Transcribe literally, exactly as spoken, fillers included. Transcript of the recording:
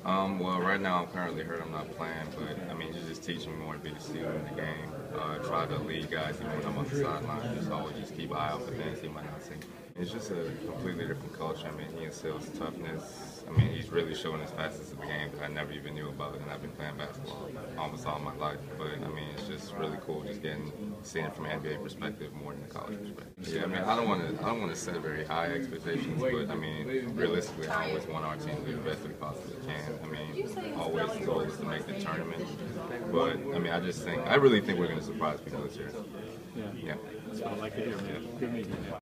Um, well, right now I'm currently hurt. I'm not playing, but I mean, you're just teaching me more to be the student in the game. Uh, try to lead guys even when I'm on the sideline. Just always just keep an eye out for things he might not see. It's just a completely different culture. I mean, he instills toughness. I mean, he's really showing his facets of the game that I never even knew about, and I've been playing basketball almost all my life. But I mean, it's just really cool just getting seeing it from an N B A perspective more than the college perspective. Yeah, I mean, I don't want to I don't want to set very high expectations, but I mean, realistically, I always want our team to do the best we possibly can. I mean, always the goal is to make the tournament. But I mean, I just think I really think we're going to surprise people this year. Yeah, Yeah. that's what I like to hear, man. Good meeting you.